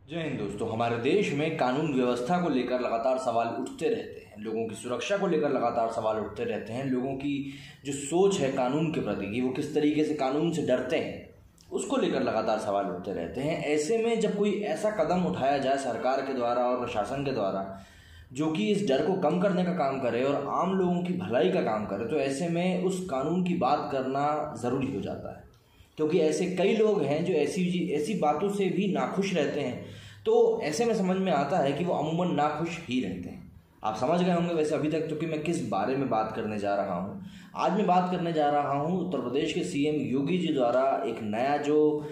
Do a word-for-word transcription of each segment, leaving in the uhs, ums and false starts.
जय हिंद दोस्तों। हमारे देश में कानून व्यवस्था को लेकर लगातार सवाल उठते रहते हैं, लोगों की सुरक्षा को लेकर लगातार सवाल उठते रहते हैं, लोगों की जो सोच है कानून के प्रति कि वो किस तरीके से कानून से डरते हैं उसको लेकर लगातार सवाल उठते रहते हैं। ऐसे में जब कोई ऐसा कदम उठाया जाए सरकार के द्वारा और प्रशासन के द्वारा जो कि इस डर को कम करने का काम करे और आम लोगों की भलाई का काम करे, तो ऐसे में उस कानून की बात करना ज़रूरी हो जाता है, क्योंकि ऐसे कई लोग हैं जो ऐसी ऐसी बातों से भी नाखुश रहते हैं। तो ऐसे में समझ में आता है कि वो अमूमन नाखुश ही रहते हैं। आप समझ गए होंगे वैसे अभी तक तो कि मैं किस बारे में बात करने जा रहा हूँ। आज मैं बात करने जा रहा हूँ उत्तर प्रदेश के सीएम योगी जी द्वारा एक नया जो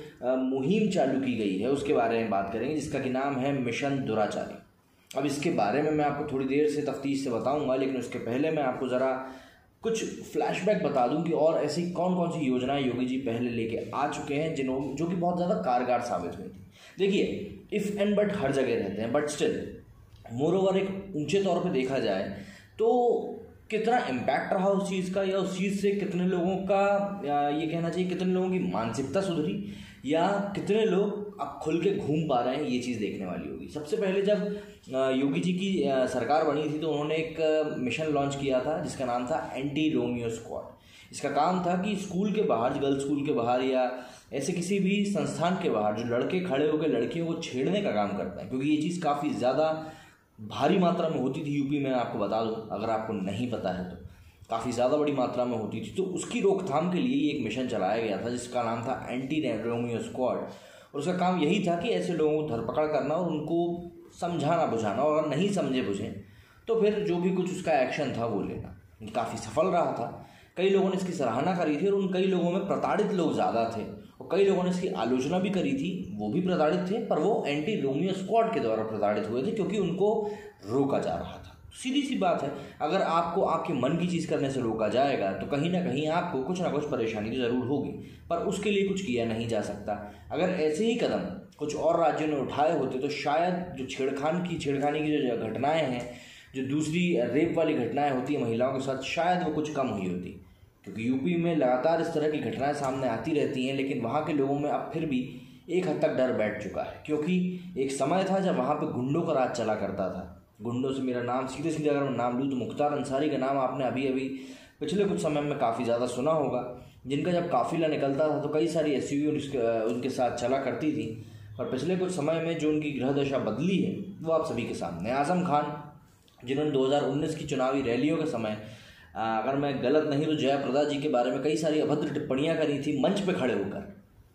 मुहिम चालू की गई है उसके बारे में बात करेंगे, जिसका कि नाम है मिशन दुराचारी। अब इसके बारे में मैं आपको थोड़ी देर से तफ्तीश से बताऊँगा, लेकिन उसके पहले मैं आपको ज़रा कुछ फ्लैशबैक बता दूं कि और ऐसी कौन कौन सी योजनाएं योगी जी पहले लेके आ चुके हैं जिन्हों जो कि बहुत ज़्यादा कारगर साबित हुई थी। देखिए, इफ़ एंड बट हर जगह रहते हैं, बट स्टिल मोर ओवर एक ऊंचे तौर पे देखा जाए तो कितना इम्पैक्ट रहा उस चीज़ का, या उस चीज़ से कितने लोगों का ये कहना चाहिए कितने लोगों की मानसिकता सुधरी, या कितने लोग अब खुल के घूम पा रहे हैं, ये चीज़ देखने वाली होगी। सबसे पहले जब योगी जी की सरकार बनी थी तो उन्होंने एक मिशन लॉन्च किया था जिसका नाम था एंटी रोमियो स्क्वाड। इसका काम था कि स्कूल के बाहर, गर्ल्स स्कूल के बाहर या ऐसे किसी भी संस्थान के बाहर जो लड़के खड़े होकर लड़कियों को छेड़ने का काम करते हैं, क्योंकि ये चीज़ काफ़ी ज़्यादा भारी मात्रा में होती थी यूपी में, आपको बता दूं अगर आपको नहीं पता है तो काफ़ी ज़्यादा बड़ी मात्रा में होती थी। तो उसकी रोकथाम के लिए ये एक मिशन चलाया गया था जिसका नाम था एंटी रोमियो स्क्वाड, और उसका काम यही था कि ऐसे लोगों को धरपकड़ करना और उनको समझाना बुझाना, और अगर नहीं समझे बुझे तो फिर जो भी कुछ उसका एक्शन था वो लेना। काफ़ी सफल रहा था, कई लोगों ने इसकी सराहना करी थी और उन कई लोगों में प्रताड़ित लोग ज़्यादा थे और कई लोगों ने इसकी आलोचना भी करी थी, वो भी प्रताड़ित थे, पर वो एंटी रोमियो स्क्वाड के द्वारा प्रताड़ित हुए थे क्योंकि उनको रोका जा रहा था। सीधी सी बात है, अगर आपको आपके मन की चीज़ करने से रोका जाएगा तो कहीं ना कहीं आपको कुछ ना कुछ परेशानी तो ज़रूर होगी, पर उसके लिए कुछ किया नहीं जा सकता। अगर ऐसे ही कदम कुछ और राज्यों ने उठाए होते तो शायद जो छेड़खान की छेड़खानी की जो घटनाएं हैं, जो दूसरी रेप वाली घटनाएं होती हैं महिलाओं के साथ, शायद वो कुछ कम हुई होती, क्योंकि यूपी में लगातार इस तरह की घटनाएं सामने आती रहती हैं। लेकिन वहाँ के लोगों में अब फिर भी एक हद तक डर बैठ चुका है, क्योंकि एक समय था जब वहाँ पर गुंडों का राज चला करता था। गुंडों से मेरा नाम सीधे सीधे अगर मैं नाम लूँ तो मुख्तार अंसारी का नाम आपने अभी अभी पिछले कुछ समय में काफ़ी ज़्यादा सुना होगा, जिनका जब काफ़िला निकलता था तो कई सारी एस यू वी उनके साथ चला करती थी। और पिछले कुछ समय में जो उनकी ग्रह दशा बदली है वो आप सभी के सामने। आज़म खान, जिन्होंने दो हज़ार उन्नीस की चुनावी रैलियों के समय, अगर मैं गलत नहीं तो जयाप्रदा जी के बारे में कई सारी अभद्र टिप्पणियाँ करी थी मंच पर खड़े होकर,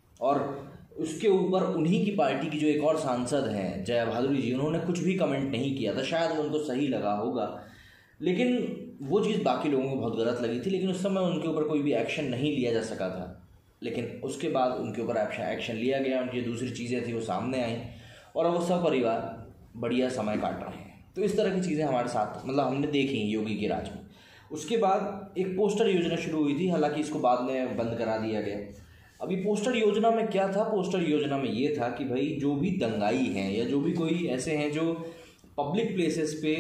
और उसके ऊपर उन्हीं की पार्टी की जो एक और सांसद हैं जया भादुरी जी, उन्होंने कुछ भी कमेंट नहीं किया था। शायद वो उनको सही लगा होगा, लेकिन वो चीज़ बाकी लोगों को बहुत गलत लगी थी, लेकिन उस समय उनके ऊपर कोई भी एक्शन नहीं लिया जा सका था। लेकिन उसके बाद उनके ऊपर एक्शन लिया गया, उनकी दूसरी चीज़ें थी वो सामने आई और अब वो सब परिवार बढ़िया समय काट रहे हैं। तो इस तरह की चीज़ें हमारे साथ मतलब हमने देखी योगी के राज में। उसके बाद एक पोस्टर योजना शुरू हुई थी, हालांकि इसको बाद में बंद करा दिया गया। अभी पोस्टर योजना में क्या था? पोस्टर योजना में ये था कि भाई जो भी दंगाई हैं या जो भी कोई ऐसे हैं जो पब्लिक प्लेसेस पे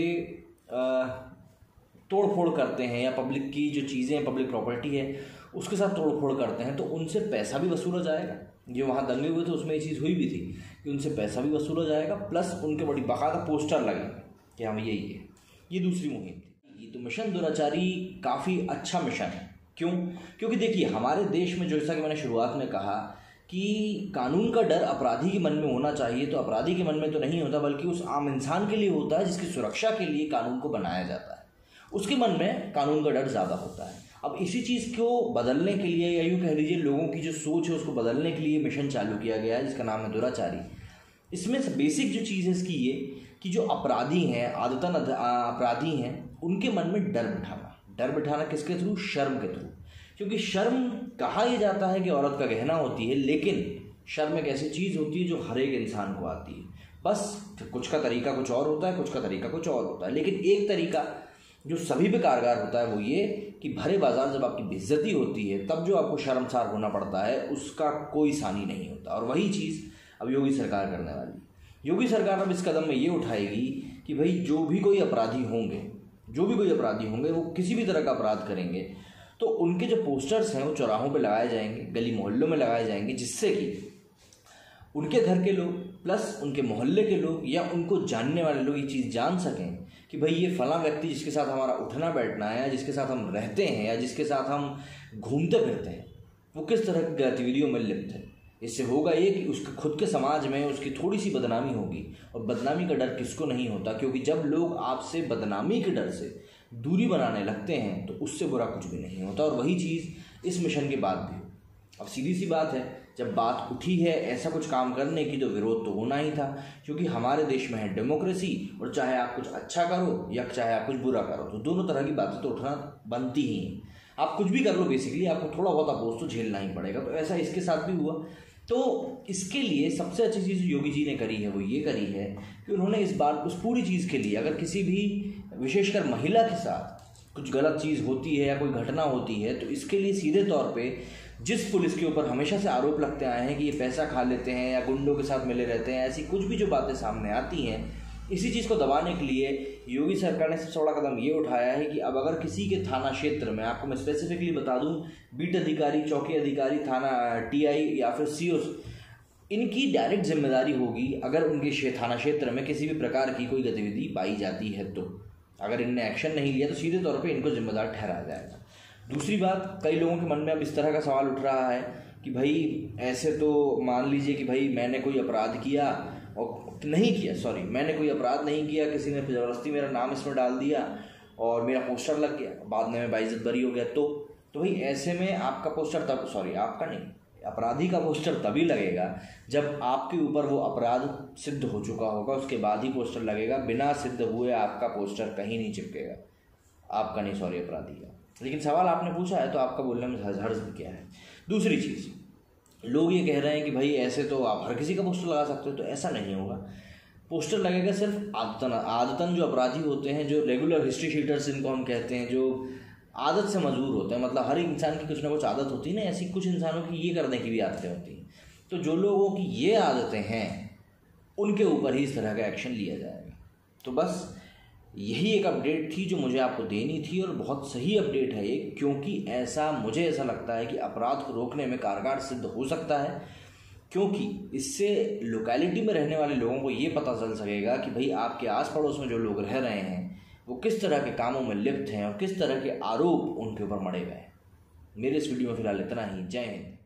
तोड़ फोड़ करते हैं या पब्लिक की जो चीज़ें हैं, पब्लिक प्रॉपर्टी है, उसके साथ तोड़ फोड़ करते हैं, तो उनसे पैसा भी वसूला जाएगा। जो वहाँ दंगे हुए थे उसमें ये चीज़ हुई भी थी कि उनसे पैसा भी वसूला जाएगा, प्लस उनके बड़ी बाकायदा पोस्टर लगेंगे कि हाँ यही है। ये दूसरी मुहिम थी। तो मिशन दुराचारी काफ़ी अच्छा मिशन है। क्यों? क्योंकि देखिए, हमारे देश में जैसा कि मैंने शुरुआत में कहा कि कानून का डर अपराधी के मन में होना चाहिए, तो अपराधी के मन में तो नहीं होता बल्कि उस आम इंसान के लिए होता है जिसकी सुरक्षा के लिए कानून को बनाया जाता है, उसके मन में कानून का डर ज़्यादा होता है। अब इसी चीज़ को बदलने के लिए, या यूँ कह लीजिए लोगों की जो सोच है उसको बदलने के लिए मिशन चालू किया गया है जिसका नाम है दुराचारी। इसमें से बेसिक जो चीज़ है इसकी ये कि जो अपराधी हैं, आदतन अपराधी हैं, उनके मन में डर बिठाना। डर बिठाना किसके थ्रू? शर्म के थ्रू। क्योंकि शर्म कहा यह जाता है कि औरत का गहना होती है, लेकिन शर्म एक ऐसी चीज़ होती है जो हर एक इंसान को आती है। बस कुछ का तरीका कुछ और होता है, कुछ का तरीका कुछ और होता है, लेकिन एक तरीका जो सभी पे कारगर होता है वो ये कि भरे बाजार जब आपकी बेइज्जती होती है तब जो आपको शर्मसार होना पड़ता है उसका कोई सानी नहीं होता। और वही चीज़ अब योगी सरकार करने वाली है। योगी सरकार अब इस कदम में ये उठाएगी कि भाई जो भी कोई अपराधी होंगे जो भी कोई अपराधी होंगे वो किसी भी तरह का अपराध करेंगे तो उनके जो पोस्टर्स हैं वो चौराहों पे लगाए जाएंगे, गली मोहल्लों में लगाए जाएंगे, जिससे कि उनके घर के लोग प्लस उनके मोहल्ले के लोग या उनको जानने वाले लोग ये चीज़ जान सकें कि भाई ये फलां व्यक्ति जिसके साथ हमारा उठना बैठना है या जिसके साथ हम रहते हैं या जिसके साथ हम घूमते फिरते हैं वो किस तरह की गतिविधियों में लिप्त है। इससे होगा ये कि उसके खुद के समाज में उसकी थोड़ी सी बदनामी होगी, और बदनामी का डर किसको नहीं होता, क्योंकि जब लोग आपसे बदनामी के डर से दूरी बनाने लगते हैं तो उससे बुरा कुछ भी नहीं होता। और वही चीज़ इस मिशन के बाद भी। अब सीधी सी बात है, जब बात उठी है ऐसा कुछ काम करने की तो विरोध तो होना ही था, क्योंकि हमारे देश में है डेमोक्रेसी, और चाहे आप कुछ अच्छा करो या चाहे आप कुछ बुरा करो तो दोनों तरह की बातें तो उठना बनती ही हैं। आप कुछ भी कर लो बेसिकली आपको थोड़ा बहुत अपोज तो झेलना ही पड़ेगा। तो ऐसा इसके साथ भी हुआ। तो इसके लिए सबसे अच्छी चीज़ योगी जी ने करी है वो ये करी है कि उन्होंने इस बार उस पूरी चीज़ के लिए, अगर किसी भी विशेषकर महिला के साथ कुछ गलत चीज़ होती है या कोई घटना होती है, तो इसके लिए सीधे तौर पे जिस पुलिस के ऊपर हमेशा से आरोप लगते आए हैं कि ये पैसा खा लेते हैं या गुंडों के साथ मिले रहते हैं, ऐसी कुछ भी जो बातें सामने आती हैं, इसी चीज़ को दबाने के लिए योगी सरकार ने सबसे बड़ा कदम ये उठाया है कि अब अगर किसी के थाना क्षेत्र में, आपको मैं स्पेसिफिकली बता दूं, बीट अधिकारी, चौकी अधिकारी, थाना टीआई या फिर सीओ, इनकी डायरेक्ट जिम्मेदारी होगी अगर उनके थाना क्षेत्र में किसी भी प्रकार की कोई गतिविधि पाई जाती है तो। अगर इनने एक्शन नहीं लिया तो सीधे तौर पर इनको जिम्मेदार ठहराया जाएगा। दूसरी बात, कई लोगों के मन में अब इस तरह का सवाल उठ रहा है कि भाई ऐसे तो मान लीजिए कि भाई मैंने कोई अपराध किया और नहीं किया सॉरी मैंने कोई अपराध नहीं किया, किसी ने ज़बरदस्ती मेरा नाम इसमें डाल दिया और मेरा पोस्टर लग गया, बाद में मैं बाइज्जत बरी हो गया, तो तो भाई ऐसे में आपका पोस्टर तब सॉरी आपका नहीं अपराधी का पोस्टर तभी लगेगा जब आपके ऊपर वो अपराध सिद्ध हो चुका होगा, उसके बाद ही पोस्टर लगेगा। बिना सिद्ध हुए आपका पोस्टर कहीं नहीं चिपकेगा, आपका नहीं सॉरी अपराधी का। लेकिन सवाल आपने पूछा है तो आपका बोलने में हर्ज भी क्या है। दूसरी चीज़, लोग ये कह रहे हैं कि भाई ऐसे तो आप हर किसी का पोस्टर लगा सकते हो, तो ऐसा नहीं होगा। पोस्टर लगेगा सिर्फ आदतन आदतन जो अपराधी होते हैं, जो रेगुलर हिस्ट्री शीटर्स इनको हम कहते हैं, जो आदत से मजबूर होते हैं, मतलब हर इंसान की कुछ ना कुछ आदत होती है ना, ऐसी कुछ इंसानों की ये करने की भी आदतें होती हैं। तो जो लोगों की ये आदतें हैं उनके ऊपर ही इस तरह का एक्शन लिया जाएगा। तो बस यही एक अपडेट थी जो मुझे आपको देनी थी, और बहुत सही अपडेट है ये, क्योंकि ऐसा मुझे ऐसा लगता है कि अपराध को रोकने में कारगर सिद्ध हो सकता है, क्योंकि इससे लोकेलिटी में रहने वाले लोगों को ये पता चल सकेगा कि भाई आपके आस पड़ोस में जो लोग रह रहे हैं वो किस तरह के कामों में लिप्त हैं और किस तरह के आरोप उनके ऊपर मढ़े गए हैं। मेरे इस वीडियो में फिलहाल इतना ही। जय हिंद।